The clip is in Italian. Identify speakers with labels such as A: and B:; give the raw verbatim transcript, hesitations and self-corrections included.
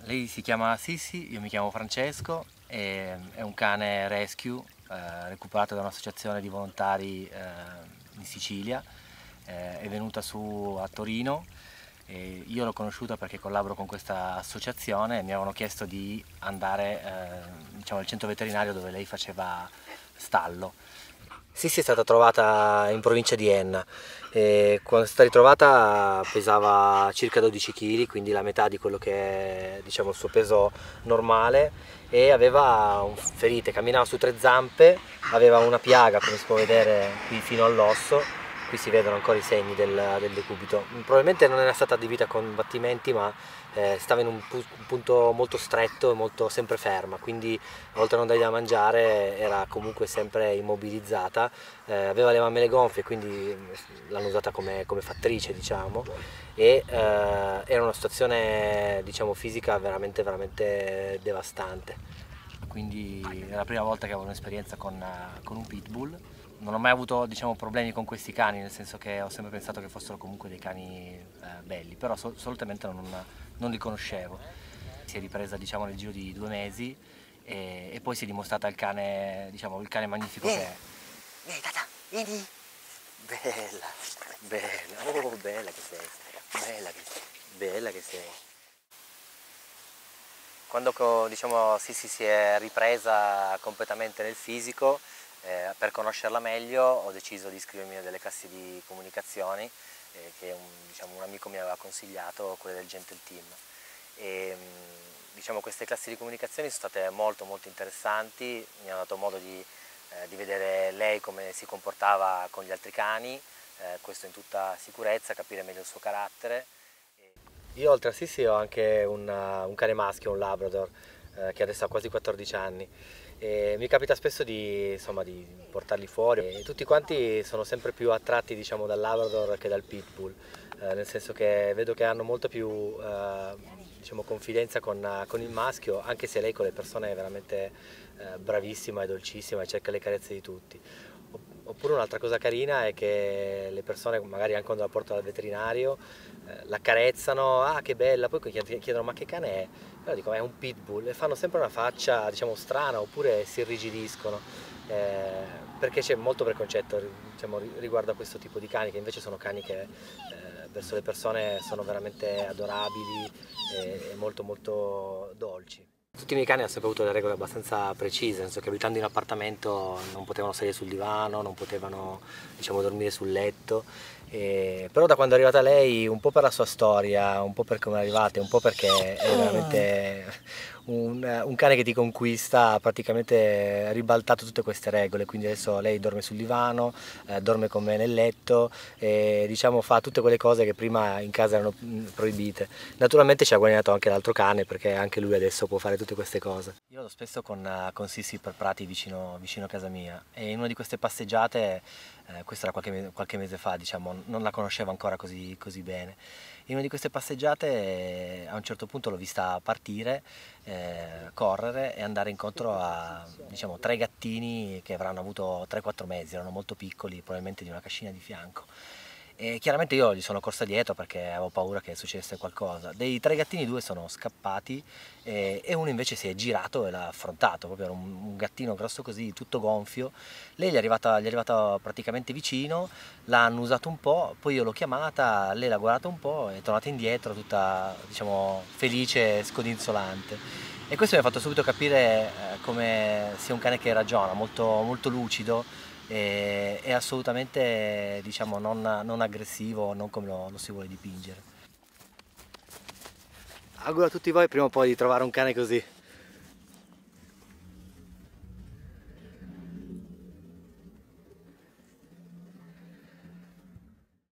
A: Lei si chiama Sissi, io mi chiamo Francesco, e è un cane rescue eh, recuperato da un'associazione di volontari eh, in Sicilia. Eh, è venuta su a Torino e io l'ho conosciuta perché collaboro con questa associazione e mi avevano chiesto di andare eh, diciamo, al centro veterinario dove lei faceva stallo. Sissi è stata trovata in provincia di Enna e quando è stata ritrovata pesava circa dodici chili, quindi la metà di quello che è diciamo, il suo peso normale, e aveva un- ferite, camminava su tre zampe, aveva una piaga come si può vedere qui fino all'osso, qui si vedono ancora i segni del, del decubito. Probabilmente non era stata adibita a combattimenti, ma eh, stava in un, pu- un punto molto stretto e molto sempre ferma, quindi oltre a non dargli da mangiare era comunque sempre immobilizzata, eh, aveva le mammelle gonfie, quindi l'hanno usata come, come fattrice, diciamo, e eh, era una situazione diciamo, fisica veramente, veramente devastante. Quindi è la prima volta che avevo un'esperienza con, eh, con un pitbull. Non ho mai avuto diciamo, problemi con questi cani, nel senso che ho sempre pensato che fossero comunque dei cani eh, belli, però so- assolutamente non, non li conoscevo. Si è ripresa diciamo, nel giro di due mesi e, e poi si è dimostrata il cane, diciamo, il cane magnifico che è. Vieni, tata, vieni! Bella, bella, oh bella che sei, bella che sei, bella che sei. Quando diciamo, Sissi si è ripresa completamente nel fisico, eh, per conoscerla meglio ho deciso di iscrivermi a delle classi di comunicazioni eh, che un, diciamo, un amico mi aveva consigliato, quelle del Gentle Team. E, diciamo, queste classi di comunicazioni sono state molto molto interessanti, mi hanno dato modo di, eh, di vedere lei come si comportava con gli altri cani, eh, questo in tutta sicurezza, capire meglio il suo carattere. Io oltre a Sissi ho anche una- un cane maschio, un Labrador, eh, che adesso ha quasi quattordici anni. E mi capita spesso di, insomma, di portarli fuori e tutti quanti sono sempre più attratti diciamo, dal Labrador che dal Pitbull, eh, nel senso che vedo che hanno molto più eh, diciamo, confidenza con, con il maschio, anche se lei con le persone è veramente eh, bravissima e dolcissima e cerca le carezze di tutti. Oppure un'altra cosa carina è che le persone, magari anche quando la portano al veterinario, eh, l'accarezzano, ah che bella, poi chiedono ma che cane è? Allora dico è un pitbull e fanno sempre una faccia diciamo strana oppure si irrigidiscono, eh, perché c'è molto preconcetto diciamo, riguardo a questo tipo di cani che invece sono cani che eh, verso le persone sono veramente adorabili e, e molto molto dolci. Tutti i miei cani hanno sempre avuto delle regole abbastanza precise, nel senso che abitando in appartamento non potevano sedere sul divano, non potevano diciamo, dormire sul letto, e, però da quando è arrivata lei, un po' per la sua storia, un po' per come è arrivata, e un po' perché è veramente un, un cane che ti conquista, ha praticamente ribaltato tutte queste regole, quindi adesso lei dorme sul divano, eh, dorme con me nel letto e diciamo fa tutte quelle cose che prima in casa erano mm, proibite. Naturalmente ci ha guadagnato anche l'altro cane perché anche lui adesso può fare tutte queste cose. Io vado spesso con, eh, con Sissi per prati vicino, vicino a casa mia e in una di queste passeggiate, eh, questo era qualche, me- qualche mese fa, diciamo, non la conoscevo ancora così, così bene. In una di queste passeggiate eh, a un certo punto l'ho vista partire, eh, correre e andare incontro a diciamo, tre gattini che avranno avuto tre quattro mesi, erano molto piccoli, probabilmente di una cascina di fianco. E chiaramente io gli sono corsa dietro perché avevo paura che succedesse qualcosa. Dei tre gattini due sono scappati e, e uno invece si è girato e l'ha affrontato, proprio era un, un gattino grosso così, tutto gonfio. Lei gli è arrivata, gli è arrivata praticamente vicino, l'ha annusato un po', poi io l'ho chiamata, lei l'ha guardata un po' e è tornata indietro tutta diciamo, felice e scodinzolante. E questo mi ha fatto subito capire eh, come sia un cane che ragiona, molto, molto lucido e, e assolutamente diciamo, non, non aggressivo, non come lo, lo si vuole dipingere. Auguro a tutti voi prima o poi di trovare un cane così.